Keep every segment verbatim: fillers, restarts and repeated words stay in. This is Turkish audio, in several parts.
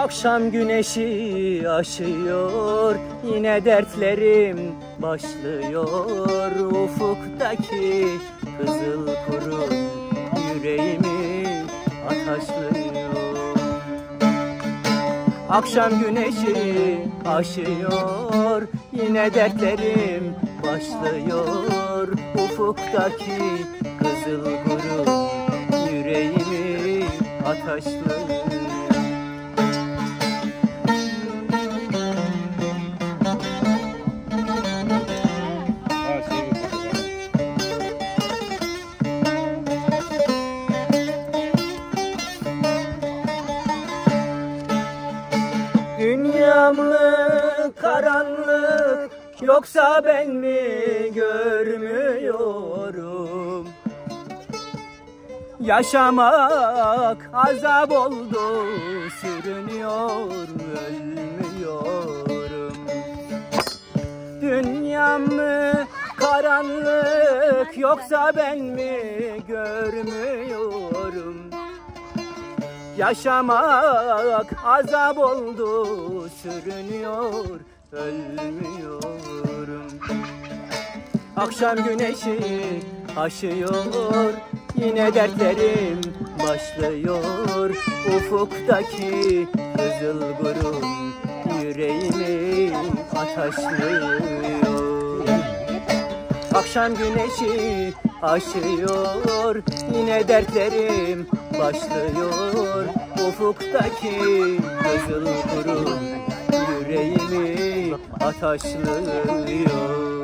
Akşam güneşi aşıyor, yine dertlerim başlıyor. Ufuktaki kızıl kurum yüreğimi ataşlıyor. Akşam güneşi aşıyor, yine dertlerim başlıyor. Ufuktaki kızıl kurum yüreğimi ataşlıyor. Dünyam mı karanlık, yoksa ben mi görmüyorum? Yaşamak azap oldu, sürünüyor, ölmüyorum. Dünyam mı karanlık, yoksa ben mi görmüyorum? Yaşamak azap oldu, sürünüyor, ölmüyorum. Akşam güneşi aşıyor, yine dertlerim başlıyor. Ufuktaki kızıl kurum yüreğimi ataşlıyor. Akşam güneşi aşıyor, yine dertlerim başlıyor. Ufuktaki kızıl kurum yüreğimi ataşlıyor.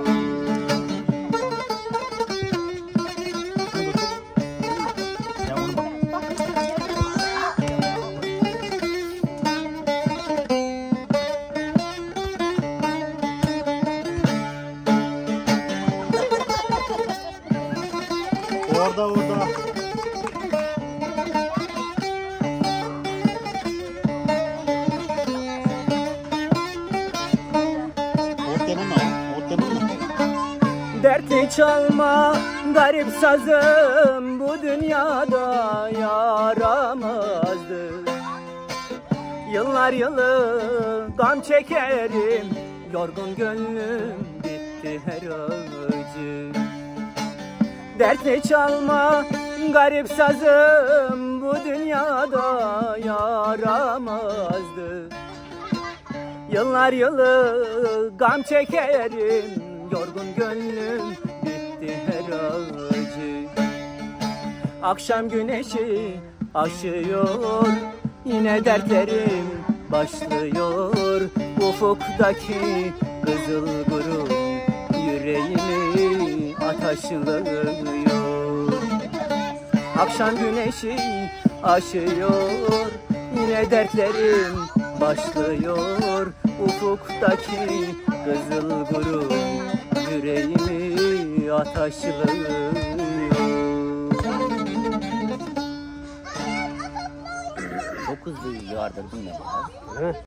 Orada orada. Dertli çalma garip sazım, bu dünyada yaramazdı. Yıllar yılı gam çekerim, yorgun gönlüm bitti her acı. Dertli çalma garip sazım, bu dünyada yaramazdı. Yıllar yılı gam çekerim, yorgun gönlüm bitti her acı. Akşam güneşi aşıyor, yine dertlerim başlıyor. Ufuktaki kızıl kurum yüreğimi ataşlıyor. Akşam güneşi aşıyor, yine dertlerim başlıyor. Ufuktaki kızıl kurum yüreğimi ataşlıyor. Dokuz duyuyorlardır bu ne?